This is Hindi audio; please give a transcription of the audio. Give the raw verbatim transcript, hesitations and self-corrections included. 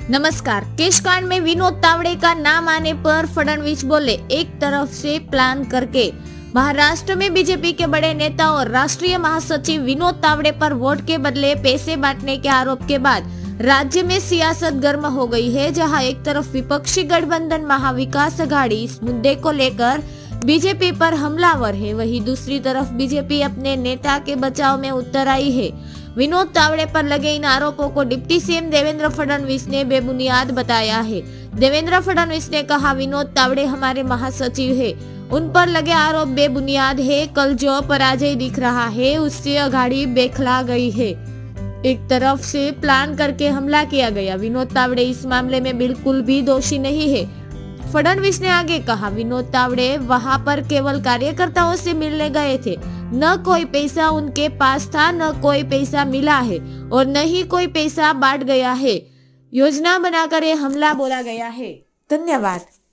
नमस्कार। केशकांड में विनोद तावड़े का नाम आने पर फडणवीस बोले, एक तरफ से प्लान करके। महाराष्ट्र में बीजेपी के बड़े नेता और राष्ट्रीय महासचिव विनोद तावड़े पर वोट के बदले पैसे बांटने के आरोप के बाद राज्य में सियासत गर्म हो गई है, जहां एक तरफ विपक्षी गठबंधन महाविकास अघाड़ी इस मुद्दे को लेकर बीजेपी पर हमलावर है, वहीं दूसरी तरफ बीजेपी अपने नेता के बचाव में उतर आई है। विनोद तावड़े पर लगे इन आरोपों को डिप्टी सीएम देवेंद्र फडणवीस ने बेबुनियाद बताया है। देवेंद्र फडणवीस ने कहा, विनोद तावड़े हमारे महासचिव है, उन पर लगे आरोप बेबुनियाद है। कल जो पराजय दिख रहा है उससे अघाड़ी बेखला गई है। एक तरफ से प्लान करके हमला किया गया। विनोद तावड़े इस मामले में बिल्कुल भी दोषी नहीं है। फडणवीस ने आगे कहा, विनोद तावड़े वहां पर केवल कार्यकर्ताओं से मिलने गए थे, न कोई पैसा उनके पास था, न कोई पैसा मिला है और न ही कोई पैसा बांट गया है। योजना बनाकर ये हमला बोला गया है। धन्यवाद।